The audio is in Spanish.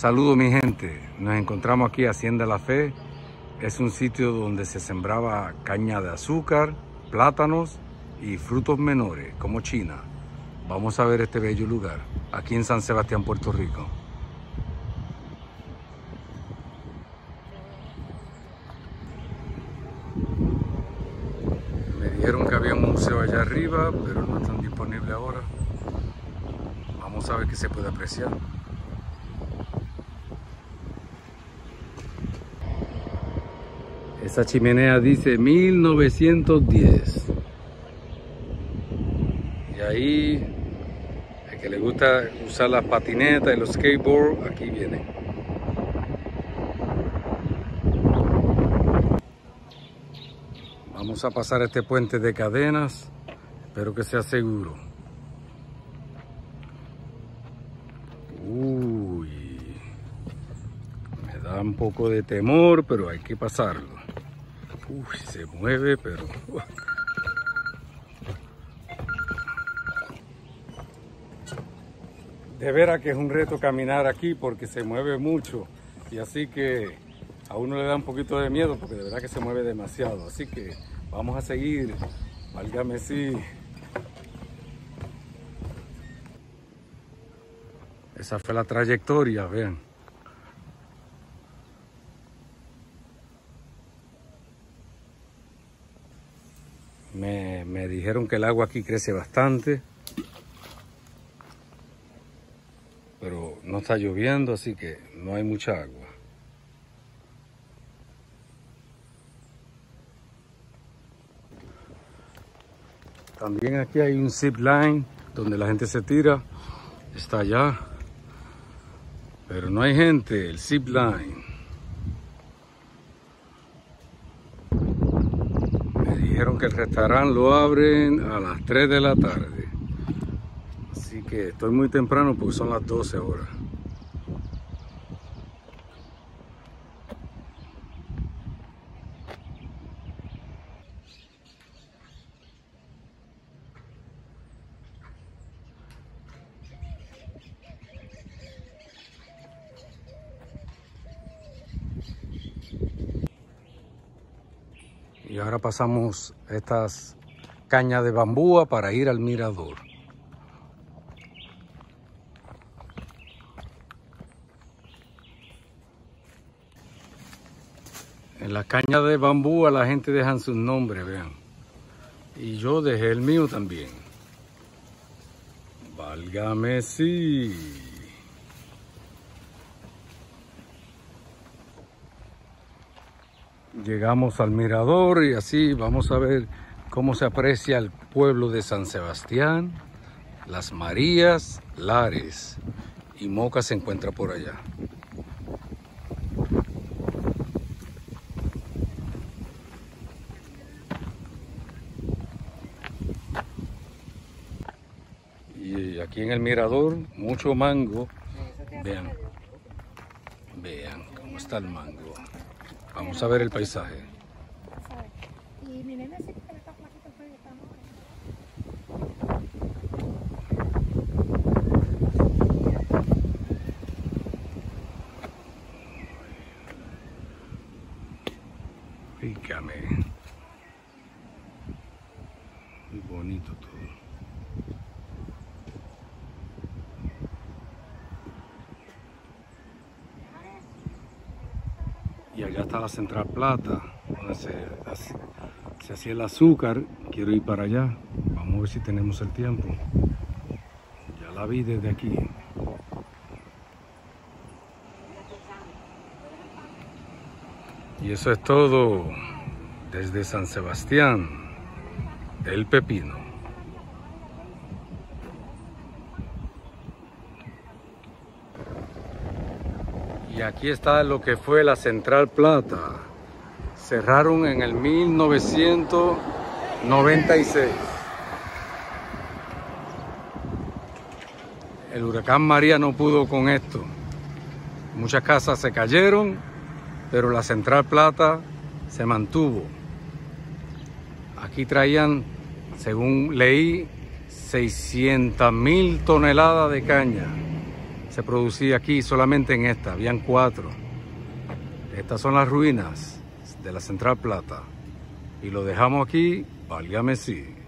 Saludos mi gente, nos encontramos aquí Hacienda La Fe. Es un sitio donde se sembraba caña de azúcar, plátanos y frutos menores como china. Vamos a ver este bello lugar, aquí en San Sebastián, Puerto Rico. Me dijeron que había un museo allá arriba, pero no están disponibles ahora. Vamos a ver qué se puede apreciar. Esa chimenea dice 1910. Y ahí, el que le gusta usar las patinetas y los skateboards, aquí viene. Vamos a pasar este puente de cadenas. Espero que sea seguro. Uy, me da un poco de temor, pero hay que pasarlo. Uy, se mueve, pero... De veras que es un reto caminar aquí porque se mueve mucho. Y así que a uno le da un poquito de miedo porque de verdad que se mueve demasiado. Así que vamos a seguir. Válgame sí. Esa fue la trayectoria, vean. Me dijeron que el agua aquí crece bastante, pero no está lloviendo, así que no hay mucha agua. También aquí hay un zip line donde la gente se tira, está allá, pero no hay gente, el zip line. Dijeron que el restaurante lo abren a las 3 de la tarde. Así que estoy muy temprano porque son las 12 horas. Y ahora pasamos estas cañas de bambúa para ir al mirador. En la caña de bambúa la gente deja sus nombres, vean. Y yo dejé el mío también. Válgame sí. Llegamos al mirador y así vamos a ver cómo se aprecia el pueblo de San Sebastián, Las Marías, Lares y Moca se encuentra por allá. Y aquí en el mirador, mucho mango. Vean cómo está el mango. Vamos a ver el paisaje. Y mi nena sí que está flaquita, fue de esta Fíjame. Muy bonito todo. Y allá está la Central Plata, donde se hacía el azúcar. Quiero ir para allá. Vamos a ver si tenemos el tiempo. Ya la vi desde aquí. Y eso es todo desde San Sebastián, El Pepino. Y aquí está lo que fue la Central Plata. Cerraron en el 1996. El huracán María no pudo con esto. Muchas casas se cayeron, pero la Central Plata se mantuvo. Aquí traían, según leí, 600.000 toneladas de caña. se producía aquí solamente en esta, habían 4. Estas son las ruinas de la Central Plata. Y lo dejamos aquí, válgame sí.